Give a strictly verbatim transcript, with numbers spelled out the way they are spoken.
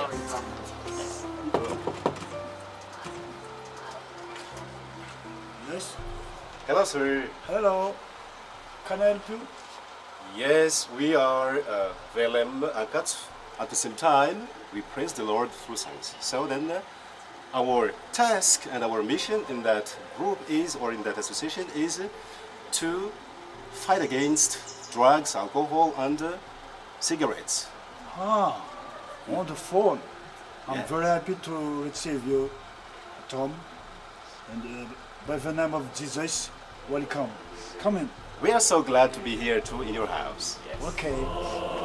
Yes. Hello, sir. Hello. Can I help you? Yes, we are uh, Velem Akat. At the same time, we praise the Lord through songs. So then, uh, our task and our mission in that group is, or in that association, is to fight against drugs, alcohol, and uh, cigarettes. Ah, wonderful. I'm Yeah. very happy to receive you, Tom. And uh, by the name of Jesus, welcome. Come in. We are so glad to be here too in your house. Okay.